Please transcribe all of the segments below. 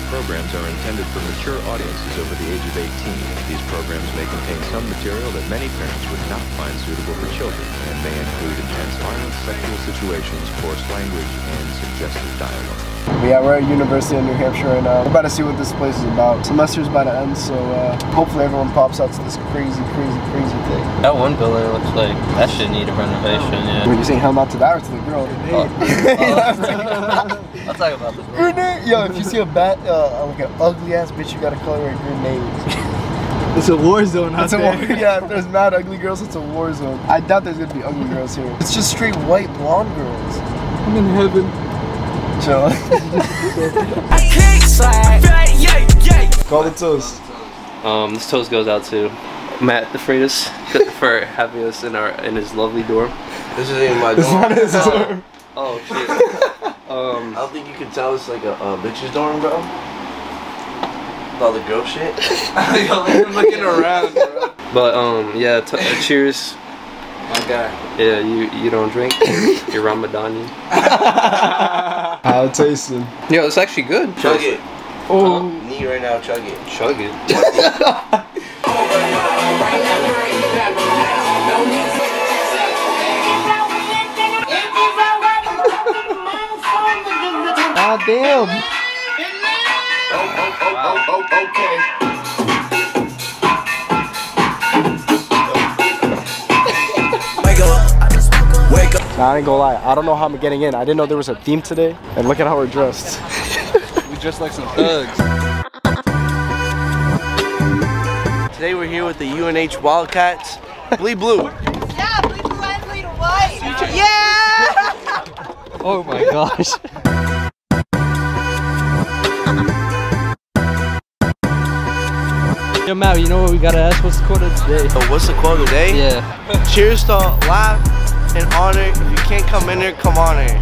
programs are intended for mature audiences over the age of 18. These programs may contain some material that many parents would not find suitable for children and may include intense violence, sexual situations, coarse language, and suggestive dialogue. Yeah, we're at University of New Hampshire right now. We're about to see what this place is about. Semester's about to end, so hopefully everyone pops out to this crazy thing. That one building looks like that should need a renovation, yeah. Were you saying hell not to that or to the girl? I'll talk about this. Grenade! Yo, if you see a bat, like an ugly ass bitch, you gotta call her a grenade. It's a war zone out there. Yeah, if there's mad ugly girls, it's a war zone. I doubt there's gonna be ugly girls here. It's just straight white blonde girls. I'm in heaven. Chill. Call the toast. This toast goes out to Matt the Freitas for having us in his lovely dorm. This isn't my dorm. Oh shit. I don't think you can tell it's like a bitch's dorm, bro. All the girl shit. I'm looking around, bro. But yeah, cheers. My guy. Yeah, you don't drink. You're Ramadani. How it tasted? Yo, it's actually good. Chug it. Oh. Knee right now, chug it. Chug it. Ah, damn. Nah, I ain't gonna lie. I don't know how I'm getting in. I didn't know there was a theme today. And look at how we're dressed. We dressed like some thugs. Today we're here with the UNH Wildcats. Bleed blue. Yeah, bleed blue and bleed white. Yeah! Oh my gosh. Yo, Matt, you know what we gotta ask? What's the quote of today? So what's the quote today? Yeah. Cheers to laugh and honor. If you can't come in here, come on here.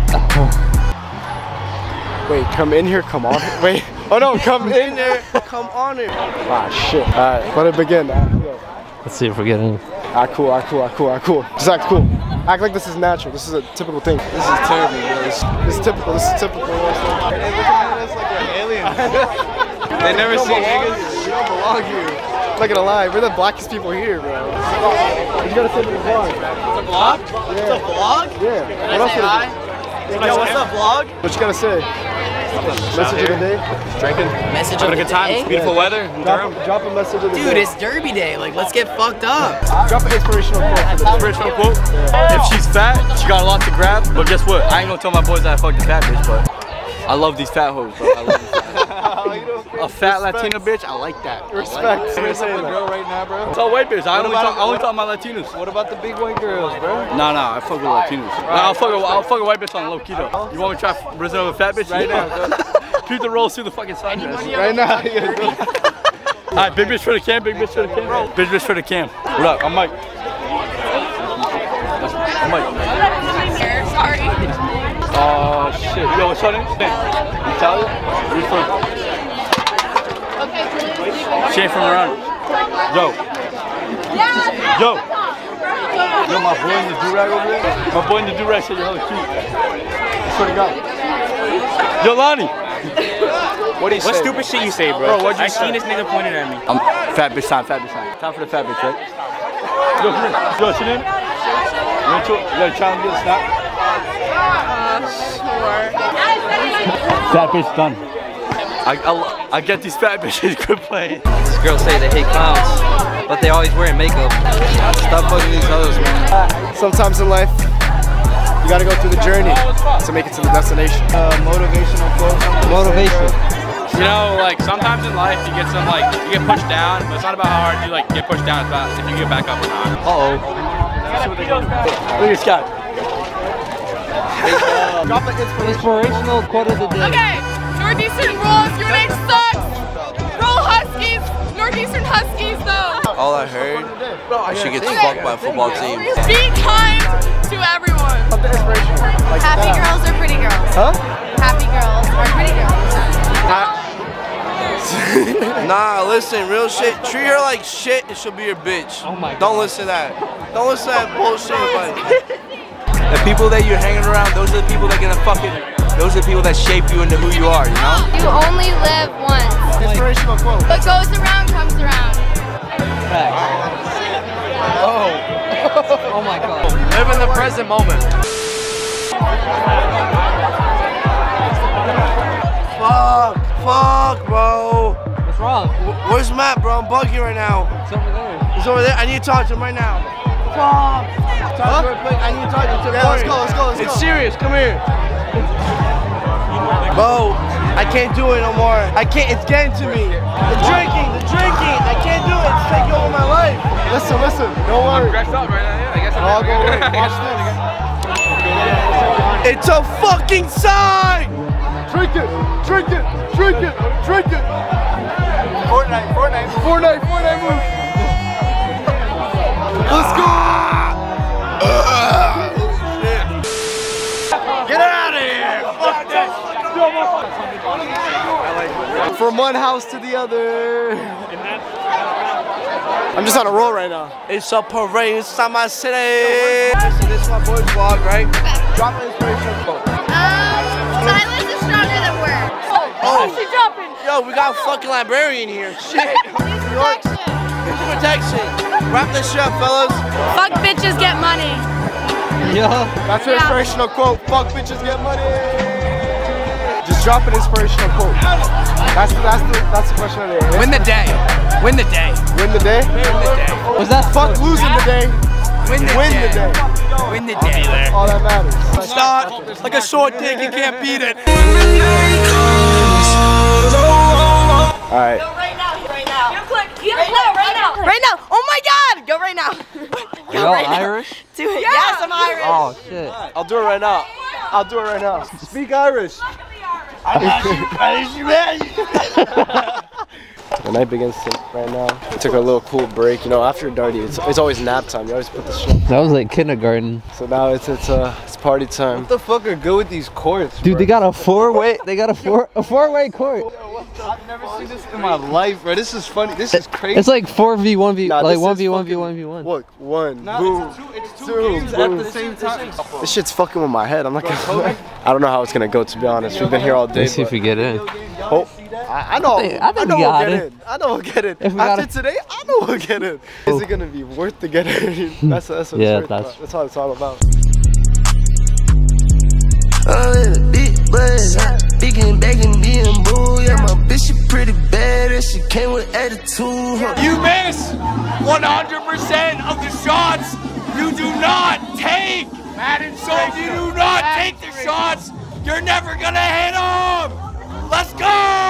Wait, come in here, come on. Wait. Oh no, come in there, come on here. Ah, shit. Alright, let it begin. Let's see if we're getting. Cool. Just act cool. Act like this is natural. This is a typical thing. This is terrible, guys. This is typical. Hey, look at us like an alien. They never see niggas. We don't belong here. I'm not gonna lie, we're the blackest people here, bro. You gotta say to the vlog. It's a vlog? Yeah. It's a vlog? Yeah. What else say hi? Yo, what's up, vlog? What you gotta say? Message of the day? Drinking. Message Having of a good time. the It's day? beautiful weather in Durham. Drop a message of the day. Dude, it's Derby Day. Like, let's get fucked up. Drop an inspirational quote for the day. Inspirational quote. If she's fat, she got a lot to grab. But guess what? I ain't gonna tell my boys that I fucked a fat bitch, but I love these fat hoes, bro. I love these a fat Latina bitch, I like that. Respect. You're saying that. Girl right now, bro. It's all white bitch. I only talk about Latinos. What about the big white girls, bro? No, I fuck with Latinos. I'll fuck a white bitch on low key though. You want me to try Brazil with a fat bitch? Right now. Keep the rolls through the fucking side. Right now. Alright, big bitch for the cam, big bitch for the cam. Big bitch for the cam. What up? I'm Mike. Sorry. Oh shit. Yo, what's your name? Natalia? Where you from? She ain't from around. Yo, my boy in the do-rag over there. My boy in the do-rag said you're hella cute. I swear to God. Yo, Lonnie. What do you say? What stupid shit you say, bro? What'd you I say? seen this nigga pointing at me. Fat bitch time. Time for the fat bitch, right? Yo, come here. Yo, what's your name? You want to try and get a snap? Sure. Fat bitch done. I get these fat bitches good playing. These girls say they hate clowns, but they always wearing makeup. Stop fucking these hoes, man. Sometimes in life, you gotta go through the journey to make it to the destination. Motivational quote. Motivation. You know, like sometimes in life you get you get pushed down, but it's not about how hard you get pushed down. It's about if you get back up or not. Look at this guy. Drop an Inspirational quote of the day. Okay, Northeastern rules, UNH sucks! Roll Huskies! Northeastern Huskies though! All I heard, she gets fucked by a football team. Be kind to everyone! Happy girls are pretty girls. Huh? Happy girls are pretty girls. Nah, listen, real shit. Treat her like shit and she'll be your bitch. Oh my God. Don't listen to that. Don't listen to that bullshit. The people that you're hanging around, those are the people that are gonna fucking those are the people that shape you into who you are, you know? You only live once. Inspirational quote. What goes around comes around. Oh my God. Live in the present moment. Fuck, bro. What's wrong? Where's Matt, bro? I'm bugging right now. It's over there. He's over there. I need to talk to him right now. Fuck. Talk to him quick. I need to talk to him. Yeah, let's go. It's serious. Come here. Bro, I can't do it no more. I can't. It's getting to me. The drinking. I can't do it. It's taking over my life. Listen. Don't worry. I'm dressed up right now. Yeah, I guess I'm I'll go away. Watch this. It's a fucking sign. Drink it. Fortnite move. Let's go. Get out of here. Fuck this. From one house to the other. I'm just on a roll right now. It's a parade inside my city. So this is my boy's vlog, right? Drop an inspirational quote. Silence is stronger than words. Oh, she dropping. Yo, we got a fucking librarian here. Shit. Protection. Wrap this shit up, fellas. Fuck bitches, get money. Yeah. That's an inspirational quote. Fuck bitches, get money. Just drop an inspirational quote. That's the question of the day. Win the day. Win the day? Was that fuck losing the day? Win the day. Win the day. All that matters. Start like a short dick, you can't beat it. Alright. Right now. Right now. Oh my God. Go right now. You're Irish? Do it. Yes, I'm Irish. Oh shit. I'll do it right now. Speak Irish. The night begins right now. I took a little cool break. You know, after Darty, it's always nap time. You always put the shit. That was like kindergarten. So now it's party time. What the fuck are good with these courts, Dude, bro? they got a four-way. They got a four-way court. I've never seen this in my life, bro. This is funny. This is crazy. It's like 4v1v, Nah, like this is 1v1v1v1. Look, one, No, boom, it's two two, games boom. at the same time. This shit's fucking with my head. I'm not gonna. I don't know how it's gonna go, to be honest. We've been here all day. Let's see if we get in. Oh, I know. I think we we'll got get it. in. I know we'll get in. If we After got it. today, I know we'll get in. Is it gonna be worth to get in? That's what Yeah, it's worth. That's what it's all about. Big buzz, big and begging, being boo. Yeah, my bitch, she pretty bad, and she came with attitude. You miss 100% of the shots you do not take. So if you do not take the shots, you're never gonna hit them. Let's go!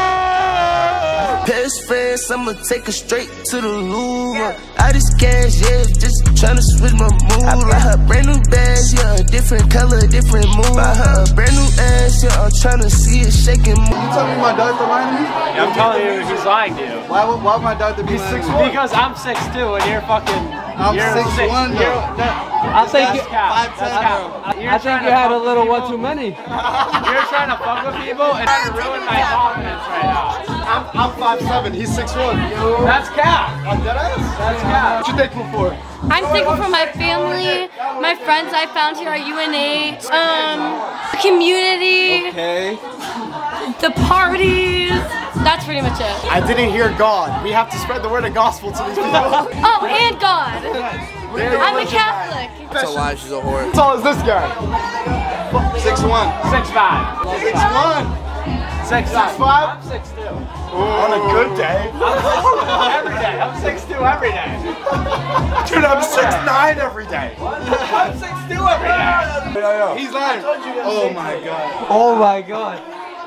Best friends, I'ma take her straight to the Louvre. I just cash, yeah, just tryna switch my mood. I buy her brand new bags, yeah, a different color, different mood. Buy her a brand new ass, yeah, I'm tryna see it shaking. You telling me my doctor lying to me? Yeah, I'm telling you, he's lying to you. Why would my doctor be lying to me? Because I'm 6'2" and you're fucking. I'm you're 6'1" though. I think you, I think you had a little one too many. You're trying to fuck with people and trying to ruin my confidence right now. I'm 5'7", he's 6'1". That's cap. I'm dead ass? That's cap. What you thankful for? I'm thankful for my family, my friends I found here at UNH, community, Okay. the parties. That's pretty much it. I didn't hear God. We have to spread the word of gospel to these people. Oh, and God. I'm a Catholic. That's a lie, she's a whore. How tall is this guy? 6'1". 6'5". 6'1". 6'5". 6'5". I'm 6'2". On a good day. Every day. I'm 6'2" every day. Dude, I'm 6'9" every day. I'm 6'2" every day. He's lying. Oh my god. Oh my god.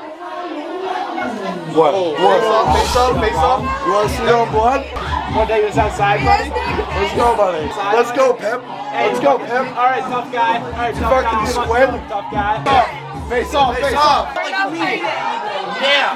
What? Face off? You want to see your blood? What day is outside, buddy? Let's go, buddy. Let's go, Pimp. Let's go, Pimp. All right, tough guy. All right, tough fucking guy. squid. Tough guy. Face off. Yeah.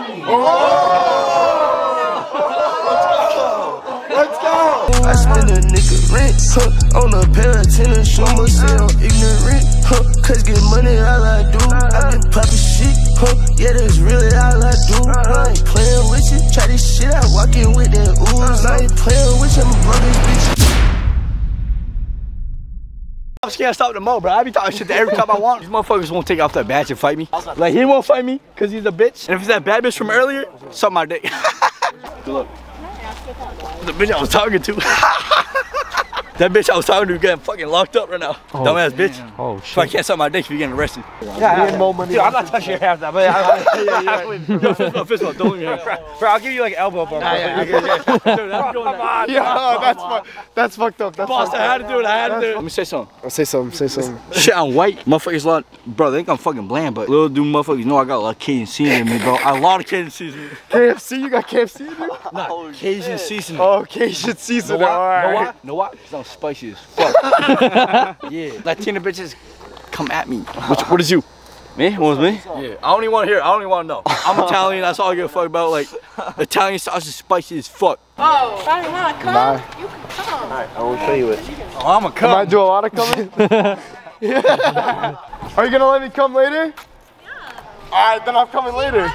Let's go. I spend a nigga rent, on a pair of tennis shoes. I'ma say I'm ignorant, cause get money all I do. I been poppin' shit, yeah, that's really all I do. I ain't playin' with you, try this shit out, walkin' with that ooze. I ain't playin' with you, I'm a bitch. I can't stop the mo, bro. I be talking shit to every time I want. These motherfuckers won't take off that badge and fight me. Like, he won't fight me because he's a bitch. And if it's that bad bitch from earlier, suck my dick. Look. The bitch I was talking to. That bitch I was talking to getting fucking locked up right now. Oh, dumbass bitch. Oh shit. So I can't suck my dick if you're getting arrested. Yeah, dude, I'm not touching your hair after that, but yeah, fist bump, don't leave me. Bro, I'll give you like an elbow bump. Dude, that's going on. Yeah, that's fucked up. That's boss, I had to do it. I had to do it. Let me say something. Say something. Shit, I'm white. Motherfuckers lot, bro, they think I'm fucking bland, but little dude motherfuckers know I got a lot of Cajun seasoning in me, bro. A lot of Cajun seasoning. KFC? You got KFC in you? No, Cajun seasoning. Oh, Cajun seasoning. Know why? Because I'm spicy as fuck. Yeah. Latina bitches come at me. What is you? Me? What was me? Yeah. I don't even want to hear it. I don't even want to know. I'm Italian. That's all I give a fuck about. Like, Italian sauce is spicy as fuck. Oh, if I want to come, nah. you can come. Alright, I will show you it. Oh, I'm going to come. Am I do a lot of coming? Yeah. Are you going to let me come later? Yeah. Alright, then I'm coming later.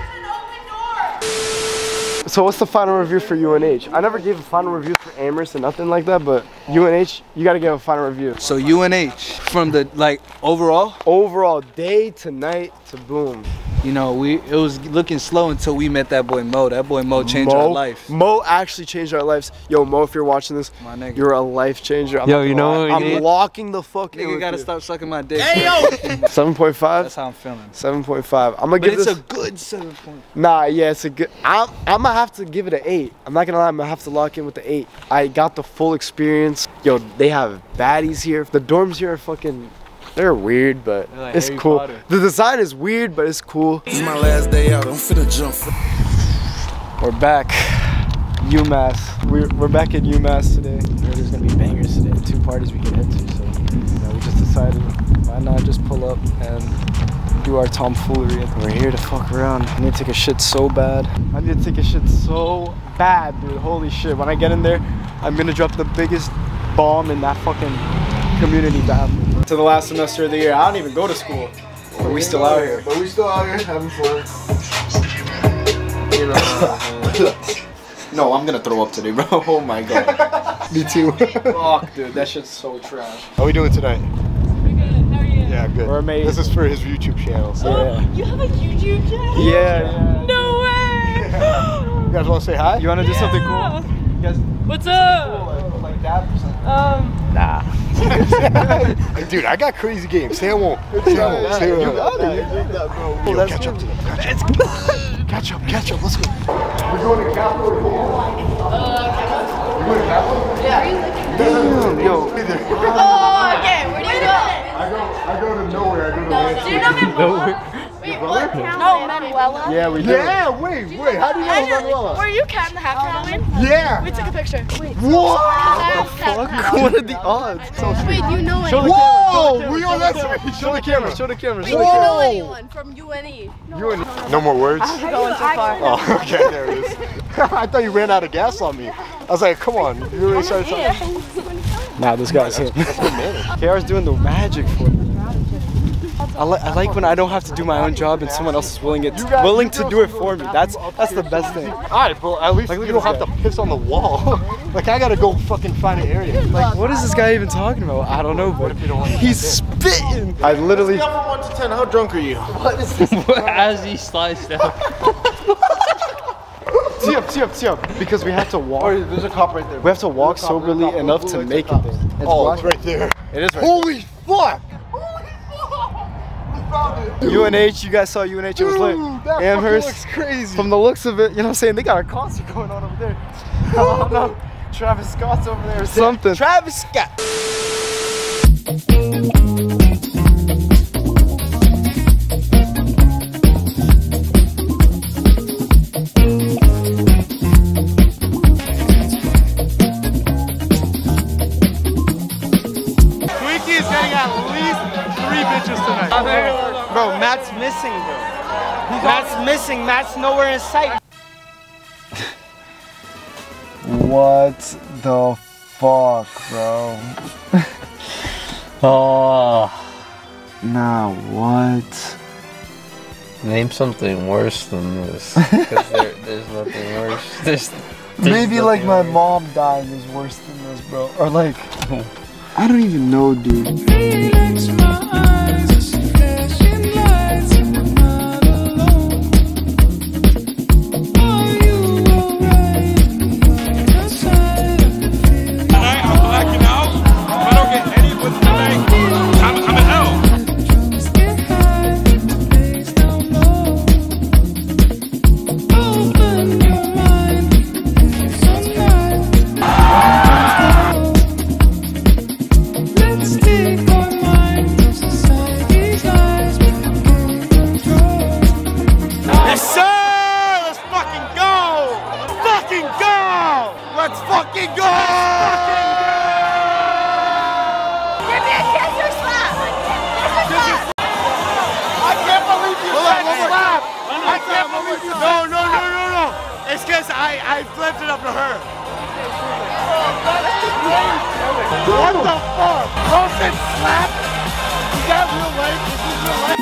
So what's the final review for UNH? I never gave a final review for Amherst and nothing like that, but UNH, you gotta give a final review. So UNH, from the, like, overall? Overall, day to night to boom. You know, it was looking slow until we met that boy Mo. That boy Mo changed our life. Mo actually changed our lives. Yo, Mo, if you're watching this, my nigga, you're a life changer. Yo, you know what I'm locking the fuck in. Nigga gotta stop sucking my dick. Hey, yo! 7.5? That's how I'm feeling. 7.5. I'm gonna give this. It's a good 7. Nah, yeah, it's a good. I'm gonna have to give it an 8. I'm not gonna lie, I'm gonna have to lock in with the 8. I got the full experience. Yo, they have baddies here. The dorms here are fucking. They're weird, but like it's Harry cool. Potter. The design is weird, but it's cool. This is my last day out. I'm finna jump. We're back. UMass. We're back at UMass today. There's gonna be bangers today. 2 parties we can head to. So we just decided why not just pull up and do our tomfoolery. We're here to fuck around. I need to take a shit so bad. I need to take a shit so bad, dude. Holy shit. When I get in there, I'm gonna drop the biggest bomb in that fucking community bathroom. To the last semester of the year. I don't even go to school, but we still out here. But we still out here having fun. No, I'm gonna throw up today, bro. Oh my god. Me too. Fuck, dude, that shit's so trash. How are we doing tonight? We're good. How are you? Yeah, good. We're amazing. This is for his YouTube channel. So. Oh, you have a YouTube channel? Yeah. No way. Yeah. You guys want to say hi? You want to do something cool? You guys, what's up? Cool, like that or something? Nah. Dude, I got crazy games. Say I won't. Say I won't. Say I won't. You got it. You did that, bro. Yo, catch up to them. Catch up. Catch up. Let's go. We're going to Capital. You're going to Capital? Yeah. Damn, yo. Oh, okay. Where do you go? I go to nowhere. I go to Lansing. Do you know Manuela? Wait, what? No, Manuela. Yeah, we do. Yeah, wait. How do you know Manuela? Were you Cat in the Hat for Halloween? Yeah. We took a picture. Wait. What? Fuck? What are the odds? Wait, do you know anyone? Whoa! We on that side. Show the camera. Show the camera. Wait, do you know anyone from UNE? No more words? I'm going too far. Oh, okay, there it is. I thought you ran out of gas on me. I was like, come on. You really started something? Nah, this guy's him. KR's doing the magic for me. I like when I don't have to do my own job and someone else is willing to do it for me. That's the best thing. Alright, but at least like, you don't have to piss on the wall. Like I gotta go fucking find an area. Like what is this guy even talking about? I don't know, but he's spitting. I literally. From 1 to 10, how drunk are you? What is this? As he sliced down. Tee up. Because we have to walk. Oh, there's a cop right there. We have to walk soberly enough to make it there. It's right there. It is right Holy fuck! UNH, you guys saw UNH, it was lit. Amherst, looks crazy. From the looks of it, you know what I'm saying? They got a concert going on over there. Oh no, Travis Scott's over there or something. Travis Scott. Tweaky is getting at least 3 bitches tonight. Bro, Matt's missing, bro. Matt's missing. Matt's nowhere in sight. What the fuck, bro? Oh. Nah, what? Name something worse than this. Because there's nothing worse. There's maybe like my mom dying is worse than this, bro. Or like, I don't even know, dude. Let's fucking go! Give me a kiss or slap! I can't believe you said slap! I can't believe you said No. It's because I flipped it up to her. What the fuck? Bro said slap? Is that real life? Is this real life?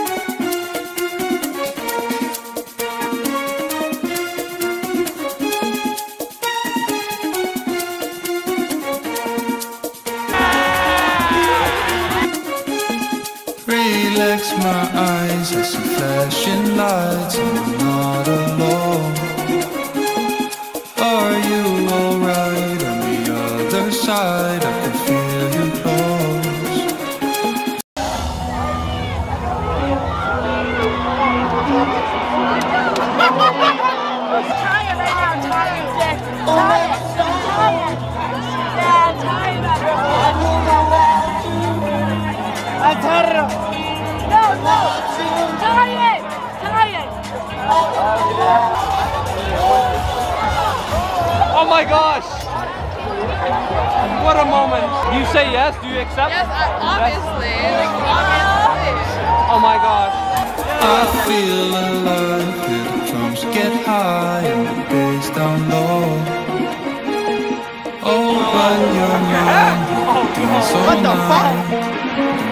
Relax my eyes, I see flashing lights, I'm not alone. Are you alright on the other side? I can feel you close. Tie it right now, tie it, Dick. Tie it. Yeah, tie it. I tied it up. No, tie it. Oh my gosh! What a moment. You say yes? Do you accept? Yes, obviously. Obviously. Oh my gosh. I feel alive, hear the drums get high and the bass down low. Open your mind, dance all night.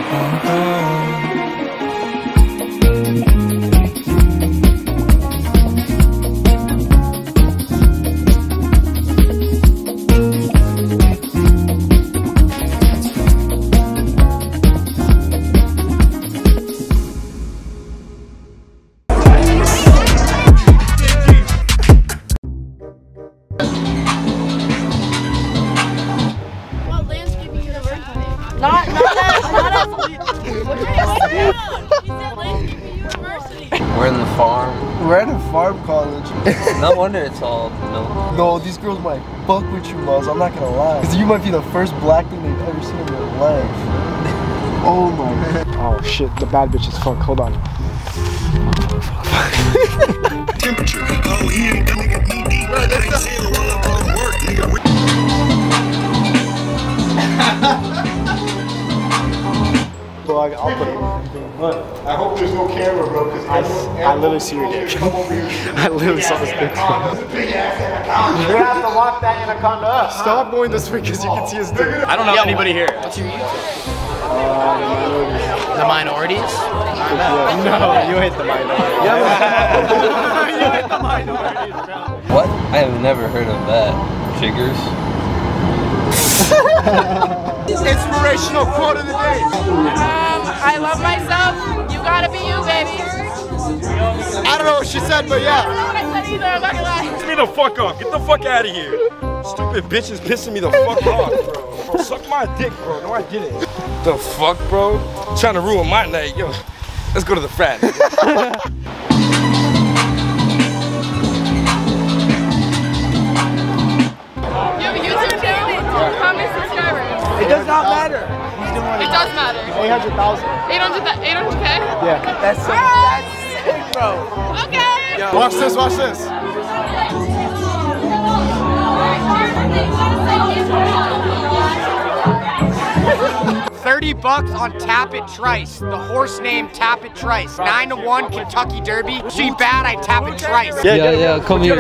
We're in the farm. We're at a farm college. No wonder it's all milk. No, these girls might fuck with you, Muzz. I'm not gonna lie. Because you might be the first black thing they've ever seen in their life. Oh my. Oh shit, the bad bitch is fuck. Hold on. Temperature. Oh, he ain't gonna get knee deep. I say it while I'm on work, nigga. Well, I'll put it. I hope there's no camera, bro, because I literally see your dick. I literally saw this dick. You're gonna have to lock that anaconda up. Stop going this way because you can see his dick. I don't know anybody here. What's your YouTube? The minorities? No, you hate the minorities. You hate the minorities, bro. What? I have never heard of that. Chiggers? Inspirational quote of the day. I love myself. You gotta be you, baby. I don't know what she said, but yeah. I don't know what I said either. I'm not gonna lie. Piss me the fuck off. Get the fuck out of here. Stupid bitch is pissing me the fuck off, bro. Suck my dick, bro. No, I didn't. The fuck, bro? Trying to ruin my night. Yo, let's go to the frat. You have a YouTube channel? How many subscribers? It does not matter. It does matter. 800,000. 800K? Yeah. That's sick, bro. Okay. Yo. Watch this, watch this. $30 on Tappet Trice. The horse named Tappet Trice. 9-1 Kentucky Derby. She bad, I tap it Trice. Yeah, come here.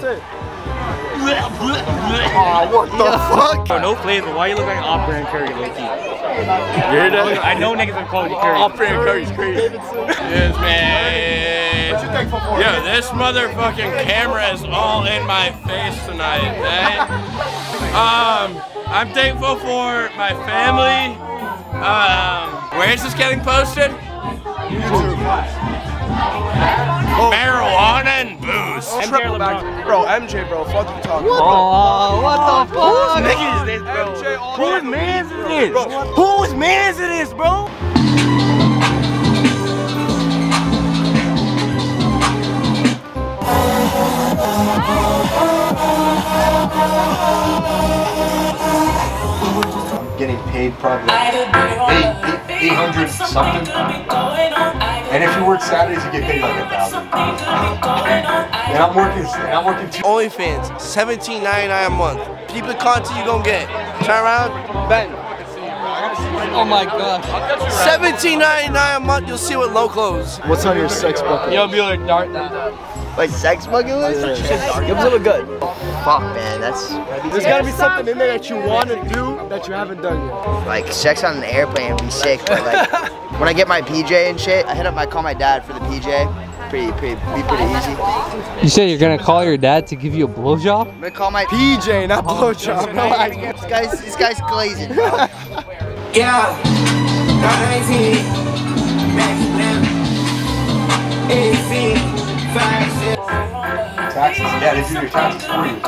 Oh, what the fuck? Oh, no play, but why you look like off-brand Curry, low-key? You heard that? I know niggas are calling you Curry. Off-brand Curry's crazy. Yes, man. What you think, thankful for? Yo, this motherfucking camera is all in my face tonight, eh? I'm thankful for my family. Where is this getting posted? YouTube. Marijuana and booze. Bro, MJ, bro, fuck you talking about. Oh, what the fuck? Whose nigga is this, bro? Whose man is this? Whose man is this, bro? Getting paid probably 800 something. And if you work Saturdays, you get paid like 1,000. And I'm working two. OnlyFans, $17.99 a month. Keep the content you gonna get. Turn around, bang. Oh my gosh. $17.99 a month, you'll see with low clothes. What's on your sex bucket? Yo, Bueller, dart that. Like sex bucket list? Give us a good. Fuck, man, that's... There's gotta be something in there that you want to do that you haven't done yet. Like, sex on an airplane would be sick, but like, when I get my PJ and shit, I call my dad for the PJ. Be pretty easy. You say you're gonna call your dad to give you a blowjob? I'm gonna call my PJ, not blowjob. This guy's glazing, bro. Yeah, 19, 18, 5, 6. Taxes? Yeah, they do your taxes for you.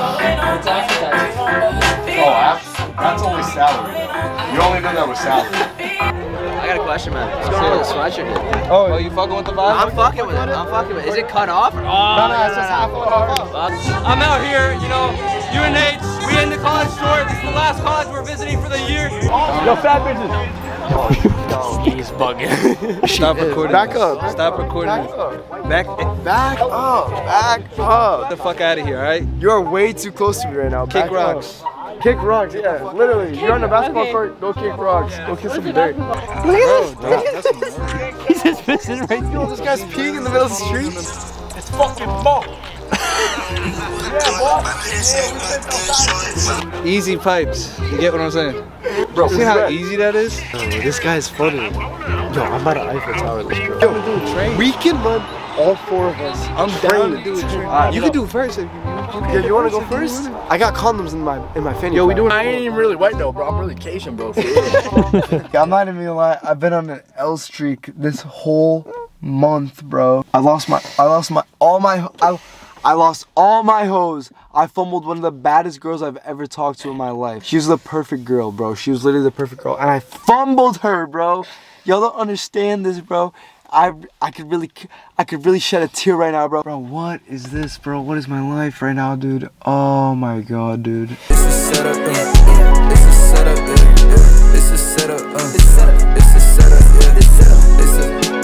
Oh, that's only salary. You only know that with salary. I got a question, man. What's going on with the sweatshirt? Oh, you fucking with the vibe? I'm fucking with it. Is it cut off? No, it's just half off. I'm out here, you know, UNH, we in the college store. This is the last college we're visiting for the year. Yo, fat bitches. He's bugging. Stop recording. Back up. Stop recording. Back up. Back up. Get the fuck out of here, alright? You're way too close to me right now. Kick Back rocks. Up. Kick rocks, yeah. Literally. You're on the basketball court, go kick rocks. Go kick some dirt. Look at this. He's just pissing right now. This guy's peeing in the middle of the street. It's fucking ball. Easy pipes. You get what I'm saying? Bro, see how easy that is? Oh, this guy's funny. Yo, I'm about to Eiffel Tower this girl. Yo, we can run all four of us. I'm down to do a train. You can do first if you want. Yeah, you want to go first? I got condoms in my fanny. Yo, we doing? I ain't even really white though, bro. I'm really Cajun, bro. I'm not even gonna lie. I've been on an L streak this whole month, bro. I lost all my hoes. I fumbled one of the baddest girls I've ever talked to in my life. She was the perfect girl, bro. She was literally the perfect girl, and I fumbled her, bro. Y'all don't understand this, bro. I could really shed a tear right now, bro. Bro, what is this, bro? What is my life right now, dude? Oh my god, dude. This is set up, this is set up, this is set up, this is set up, this is set up, this is set up, this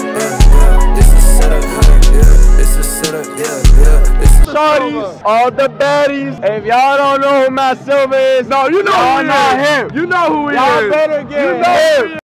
is set up, Shorties, all the baddies. If y'all don't know who Matt Silva is, no, you know who he is. You know who he is. Y'all better get him.